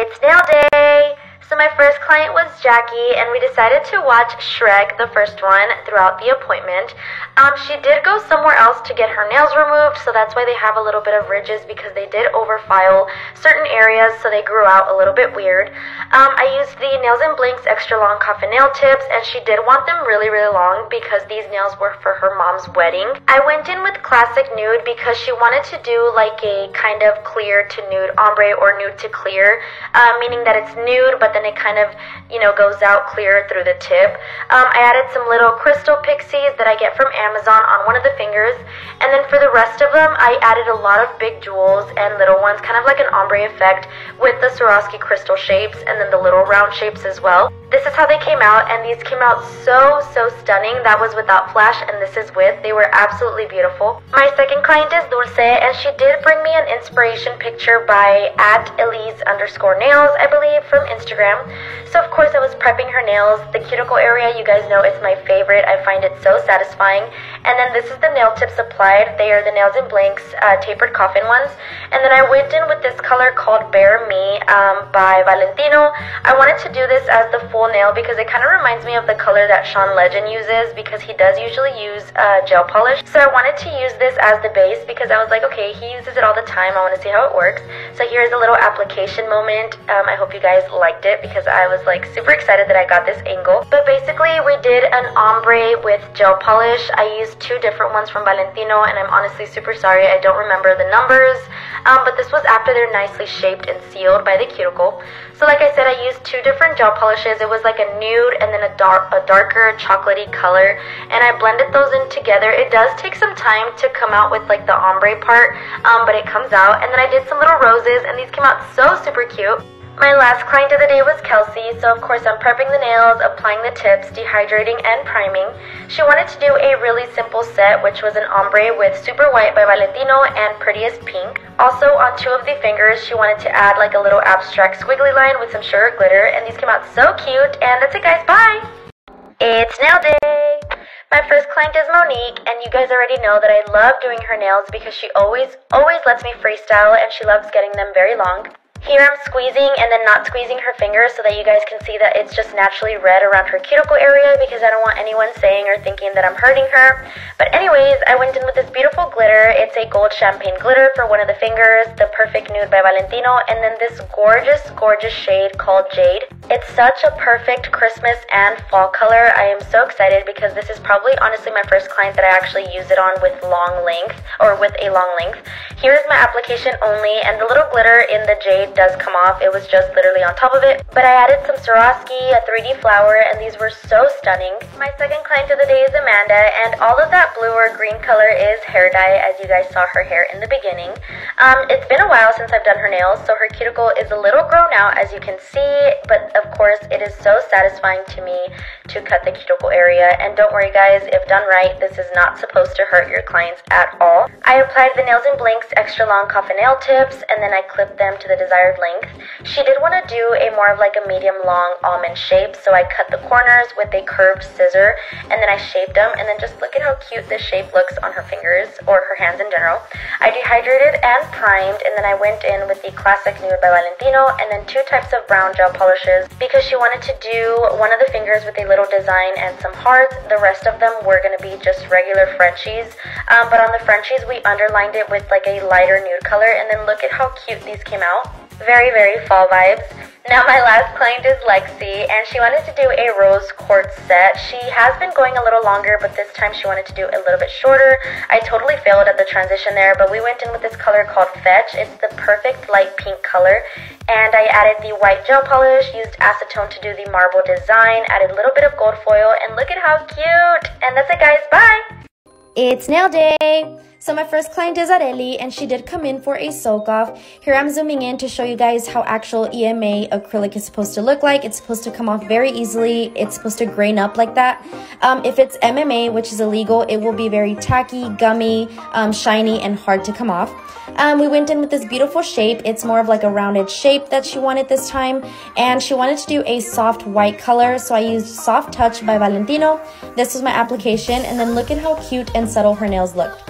It's nail day! So my first client was Jackie, and we decided to watch Shrek, the first one, throughout the appointment. She did go somewhere else to get her nails removed, so that's why they have a little bit of ridges, because they did overfile certain areas, so they grew out a little bit weird. I used the Nails and Blinks extra long coffin nail tips, and she did want them really, really long because these nails were for her mom's wedding. I went in with classic nude because she wanted to do like a kind of clear to nude ombre or nude to clear, meaning that it's nude, but then it kind of, goes out clear through the tip. I added some little crystal pixies that I get from Amazon on one of the fingers, and then for the rest of them, I added a lot of big jewels and little ones, kind of like an ombre effect with the Swarovski crystal shapes and then the little round shapes as well. This is how they came out, and these came out so stunning. That was without flash, and this is with. They were absolutely beautiful. My second client is Dulce, and she did bring me an inspiration picture by @Elise_nails, I believe, from Instagram. So of course I was prepping her nails. The cuticle area, you guys know, is my favorite. I find it so satisfying. And then this is the nail tips applied. They are the Nails and Blinks tapered coffin ones. And then I went in with this color called Bare Me by Valentino. I wanted to do this as the full nail because it kind of reminds me of the color that Sean Legend uses, because he does usually use gel polish. So I wanted to use this as the base because I was like, okay, he uses it all the time. I want to see how it works. So here's a little application moment. I hope you guys liked it because I was like super excited that I got this angle. But basically we did an ombre with gel polish. I used two different ones from Valentino, and I'm honestly super sorry I don't remember the numbers, but this was after they're nicely shaped and sealed by the cuticle. So like I said, I used two different gel polishes. It was like a nude and then a darker chocolatey color, and I blended those in together. It does take some time to come out with like the ombre part, but it comes out. And then I did some little roses, and these came out so super cute. My last client of the day was Kelsey, so of course I'm prepping the nails, applying the tips, dehydrating, and priming. She wanted to do a really simple set, which was an ombre with Super White by Valentino and Prettiest Pink. Also, on two of the fingers, she wanted to add like a little abstract squiggly line with some sugar glitter, and these came out so cute. And that's it, guys. Bye! It's nail day! My first client is Monique, and you guys already know that I love doing her nails because she always lets me freestyle, and she loves getting them very long. Here I'm squeezing and then not squeezing her fingers so that you guys can see that it's just naturally red around her cuticle area, because I don't want anyone saying or thinking that I'm hurting her. But anyways, I went in with this beautiful glitter. It's a gold champagne glitter for one of the fingers, the Perfect Nude by Valentino, and then this gorgeous shade called Jade. It's such a perfect Christmas and fall color. I am so excited because this is probably honestly my first client that I actually use it on with long length, or with a long length. Here's my application only, and the little glitter in the Jade does come off. It was just literally on top of it. But I added some Swarovski, a 3D flower, and these were so stunning. My second client of the day is Amanda, and all of that blue or green color is hair dye, as you guys saw her hair in the beginning. It's been a while since I've done her nails, so her cuticle is a little grown out, as you can see, but of course it is so satisfying to me to cut the cuticle area. And don't worry guys, if done right, this is not supposed to hurt your clients at all. I applied the Nails and Blinks extra long coffin nail tips, and then I clipped them to the desired length. She did want to do a more of like a medium long almond shape, so I cut the corners with a curved scissor, and then I shaped them, and then just look at how cute this shape looks on her fingers, or her hands in general. I dehydrated and primed, and then I went in with the Classic Nude by Valentino, and then two types of brown gel polishes, because she wanted to do one of the fingers with a little design and some hearts. The rest of them were going to be just regular Frenchies, but on the Frenchies we underlined it with like a lighter nude color, and then look at how cute these came out. Very fall vibes. Now my last client is Lexi, and she wanted to do a rose quartz set. She has been going a little longer, but this time she wanted to do a little bit shorter. I totally failed at the transition there, but we went in with this color called Fetch. It's the perfect light pink color, and I added the white gel polish, used acetone to do the marble design, added a little bit of gold foil, and look at how cute! And that's it guys, bye! It's nail day! So my first client is Areli, and she did come in for a soak off. Here I'm zooming in to show you guys how actual EMA acrylic is supposed to look like. It's supposed to come off very easily. It's supposed to grain up like that. If it's MMA, which is illegal, it will be very tacky, gummy, shiny, and hard to come off. We went in with this beautiful shape. It's more of like a rounded shape that she wanted this time, and she wanted to do a soft white color, so I used Soft Touch by Valentino. This was my application, and then look at how cute and subtle her nails looked. My second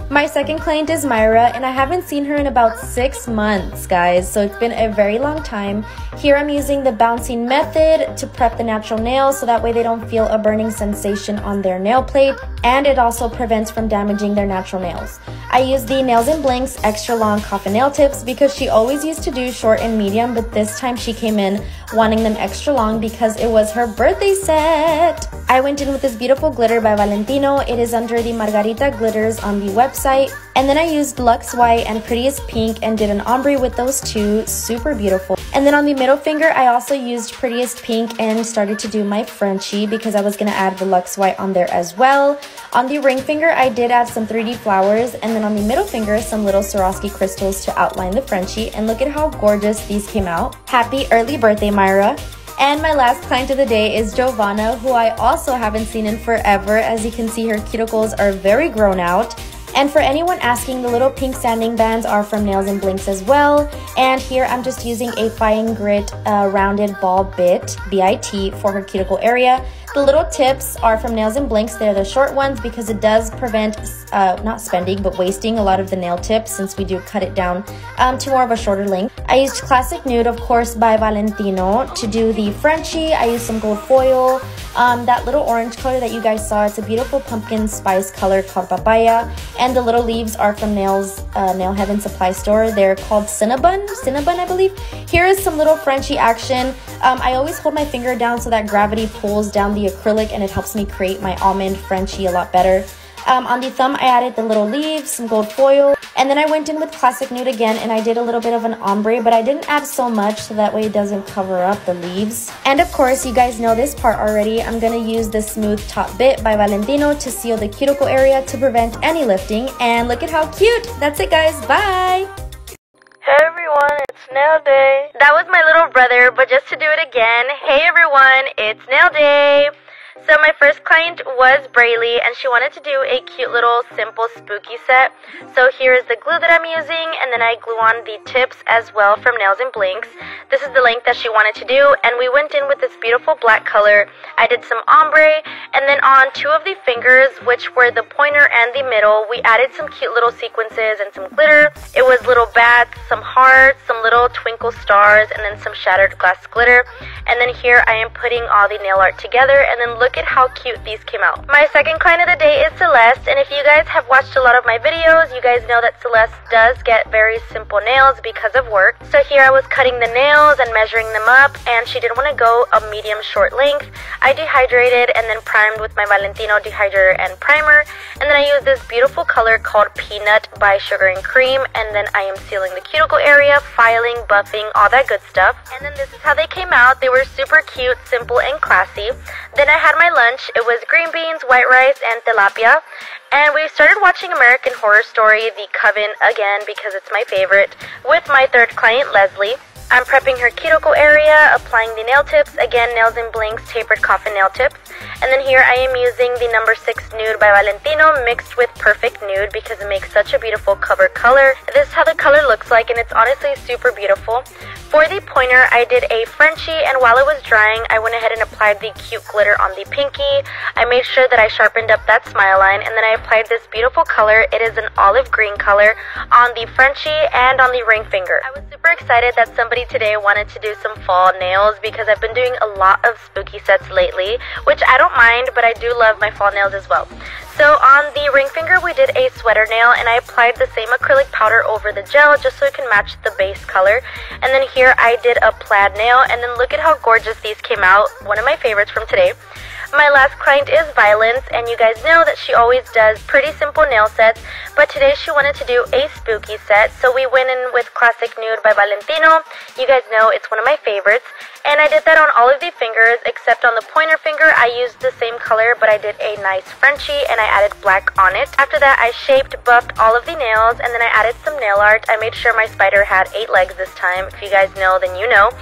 second client is Myra, and I haven't seen her in about 6 months, guys, so it's been a very long time. Here I'm using the bouncing method to prep the natural nails so that way they don't feel a burning sensation on their nail plate, and it also prevents from damaging their natural nails. I use the Nails and Blinks extra long coffin nail tips because she always used to do short and medium, but this time she came in wanting them extra long because it was her birthday set. I went in with this beautiful glitter by Valentino. It is under the Margarita glitters on the website. And then I used Luxe White and Prettiest Pink and did an ombre with those two. Super beautiful. And then on the middle finger, I also used Prettiest Pink and started to do my Frenchie because I was going to add the Luxe White on there as well. On the ring finger, I did add some 3D flowers. And then on the middle finger, some little Swarovski crystals to outline the Frenchie. And look at how gorgeous these came out. Happy early birthday, Myra. And my last client of the day is Giovanna, who I also haven't seen in forever. As you can see, her cuticles are very grown out. And for anyone asking, the little pink sanding bands are from Nails and Blinks as well. And here I'm just using a fine grit rounded ball bit, BIT, for her cuticle area. The little tips are from Nails and Blinks. They're the short ones because it does prevent, not spending, but wasting a lot of the nail tips since we do cut it down to more of a shorter length. I used Classic Nude, of course, by Valentino to do the Frenchie. I used some gold foil. That little orange color that you guys saw, it's a beautiful pumpkin spice color called Papaya. And the little leaves are from Nail Heaven Supply Store. They're called Cinnabon, I believe. Here is some little Frenchie action. I always hold my finger down so that gravity pulls down the acrylic and it helps me create my almond Frenchie a lot better. On the thumb, I added the little leaves, some gold foil, and then I went in with Classic Nude again and I did a little bit of an ombre, but I didn't add so much so that way it doesn't cover up the leaves. And of course, you guys know this part already. I'm going to use the Smooth Top Bit by Valentino to seal the cuticle area to prevent any lifting. And look at how cute! That's it, guys. Bye! Hey everyone, it's nail day. That was my little brother, but just to do it again, hey everyone, it's nail day. So my first client was Braylee, and she wanted to do a cute little simple spooky set. So here is the glue that I'm using, and then I glue on the tips as well from Nails and Blinks. This is the length that she wanted to do, and we went in with this beautiful black color. I did some ombre, and then on two of the fingers, which were the pointer and the middle, we added some cute little sequences and some glitter. It was little bats, some hearts, some little twinkle stars, and then some shattered glass glitter. And then here I am putting all the nail art together, and then look at how cute these came out. My second client of the day is Celeste, and if you guys have watched a lot of my videos, you guys know that Celeste does get very simple nails because of work. So here I was cutting the nails and measuring them up, and she didn't want to go a medium short length. I dehydrated and then primed with my Valentino dehydrator and primer, and then I used this beautiful color called Peanut by Sugar and Cream, and then I am sealing the cuticle area, filing, buffing, all that good stuff. And then this is how they came out. They were super cute, simple, and classy. Then I had my lunch. It was green beans, white rice, and tilapia. And we started watching American Horror Story, The Coven, again because it's my favorite, with my third client, Leslie. I'm prepping her cuticle area, applying the nail tips, again Nails and Blinks tapered coffin nail tips. And then here I am using the number 6 Nude by Valentino mixed with Perfect Nude because it makes such a beautiful cover color. This is how the color looks like, and it's honestly super beautiful. For the pointer, I did a Frenchie, and while it was drying, I went ahead and applied the cute glitter on the pinky. I made sure that I sharpened up that smile line, and then I applied this beautiful color. It is an olive green color on the Frenchie and on the ring finger. I was super excited that somebody today wanted to do some fall nails because I've been doing a lot of spooky sets lately, which I don't mind, but I do love my fall nails as well. So on the ring finger, we did a sweater nail, and I applied the same acrylic powder over the gel just so it can match the base color. And then here I did a plaid nail, and then look at how gorgeous these came out. One of my favorites from today. My last client is Violence, and you guys know that she always does pretty simple nail sets, but today she wanted to do a spooky set, so we went in with Classic Nude by Valentino. You guys know it's one of my favorites, and I did that on all of the fingers except on the pointer finger. I used the same color, but I did a nice Frenchie, and I added black on it. After that, I shaped, buffed all of the nails, and then I added some nail art. I made sure my spider had 8 legs this time. If you guys know, then you know.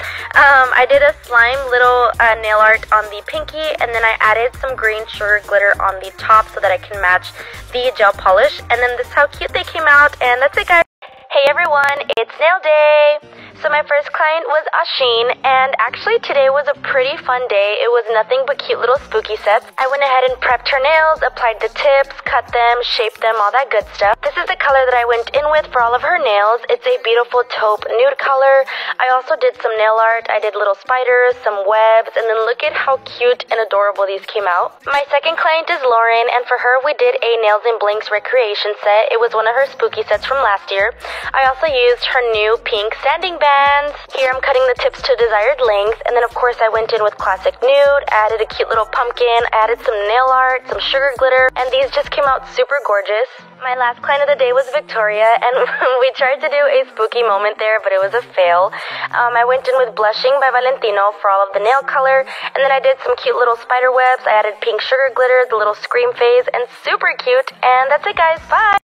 I did a slime little nail art on the pinky, and then I added some green sugar glitter on the top so that I can match the gel polish. And then this is how cute they came out, and that's it, guys. Hey everyone, it's nail day! So my first client was Asheen, and actually today was a pretty fun day. It was nothing but cute little spooky sets. I went ahead and prepped her nails, applied the tips, cut them, shaped them, all that good stuff. This is the color that I went in with for all of her nails. It's a beautiful taupe nude color. I also did some nail art. I did little spiders, some webs, and then look at how cute and adorable these came out. My second client is Lauren, and for her we did a Nails and Blinks recreation set. It was one of her spooky sets from last year. I also used her new pink sanding bands. Here I'm cutting the tips to desired length, and then of course I went in with classic nude, added a cute little pumpkin, added some nail art, some sugar glitter, and these just came out super gorgeous. My last client of the day was Victoria, and we tried to do a spooky moment there, but it was a fail. I went in with Blushing by Valentino for all of the nail color, and then I did some cute little spider webs. I added pink sugar glitter, the little scream phase, and super cute. And that's it, guys. Bye!